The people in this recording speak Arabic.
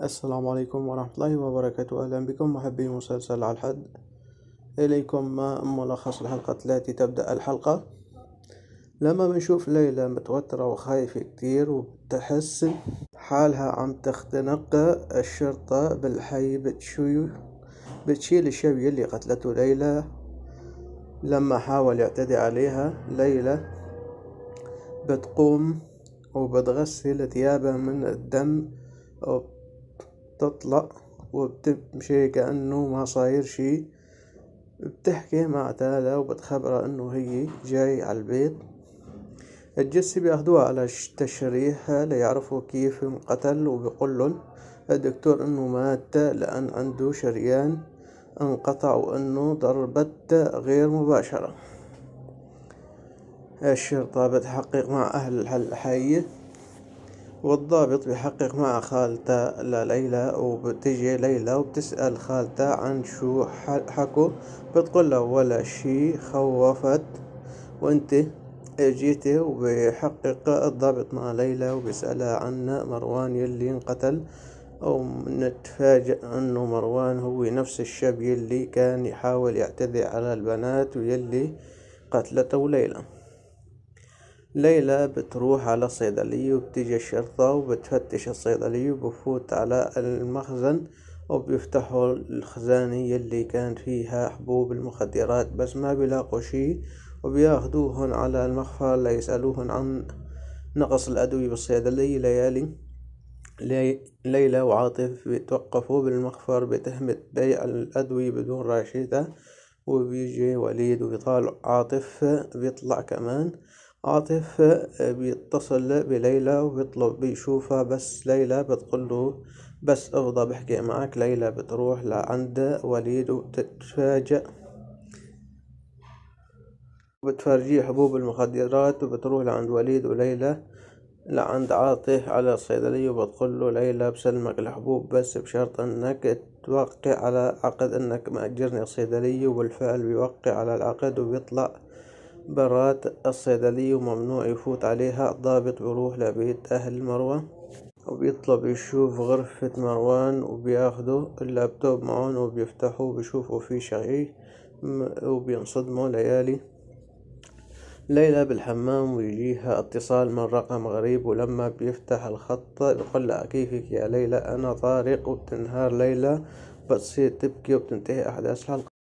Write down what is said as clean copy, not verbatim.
السلام عليكم ورحمة الله وبركاته. أهلا بكم محبي مسلسل على الحد. إليكم ملخص الحلقة التي تبدأ الحلقة لما بنشوف ليلى متوترة وخايفة كتير وبتحس حالها عم تختنق. الشرطة بالحي بتشيل الشبية اللي قتلته ليلى لما حاول يعتدي عليها. ليلى بتقوم وبتغسل ثيابها من الدم وبتطلع وبتمشي كأنه ما صاير شي. بتحكي مع تالا وبتخبرها انه هي جاي على البيت. الجثة بياخدوها على تشريح ليعرفوا كيف انقتل، وبيقولن الدكتور انه مات لان عنده شريان انقطع وانه ضربت غير مباشرة. الشرطة بتحقق مع اهل الحي والضابط بيحقق مع خالته لليلى، وبتجي ليلى وبتسأل خالته عن شو حكوا. بتقول له ولا شي، خوفت وانت جيتي. وبيحقق الضابط مع ليلى وبيسألها عن مروان يلي انقتل، ونتفاجأ انه مروان هو نفس الشاب يلي كان يحاول يعتدي على البنات ويلي قتلته ليلى. ليلى بتروح على الصيدلية وبتيجي الشرطة وبتفتش الصيدلية وبفوت على المخزن وبيفتحوا الخزانة يلي كان فيها حبوب المخدرات، بس ما بيلاقوا شي. وبياخدوهن على المخفر ليسألوهن عن نقص الأدوية بالصيدلية. ليلى وعاطف بيتوقفوا بالمخفر بتهمة بيع الأدوية بدون رشيدة، وبيجي وليد وبيطالع عاطف بيطلع كمان. عاطف بيتصل بليلى وبيطلب بيشوفها، بس ليلى بتقوله بس افضى بحكي معك. ليلى بتروح لعند وليد وبتفرجيه حبوب المخدرات، وبتروح لعند وليد وليلى لعند عاطف على الصيدلية وبتقوله ليلى بسلمك الحبوب بس بشرط انك توقع على عقد انك مأجرني الصيدلية. وبالفعل بيوقع على العقد وبيطلع برات الصيدلية وممنوع يفوت عليها. الضابط بيروح لبيت أهل مروان وبيطلب يشوف غرفة مروان، وبياخدوا اللابتوب معون وبيفتحوا وبيشوفوا فيه شيء وبينصدموا. ليلى بالحمام ويجيها اتصال من رقم غريب، ولما بيفتح الخط بيقول لها كيفك يا ليلى أنا طارق. وبتنهار ليلى بتصير تبكي وبتنتهي أحداث الحلقة.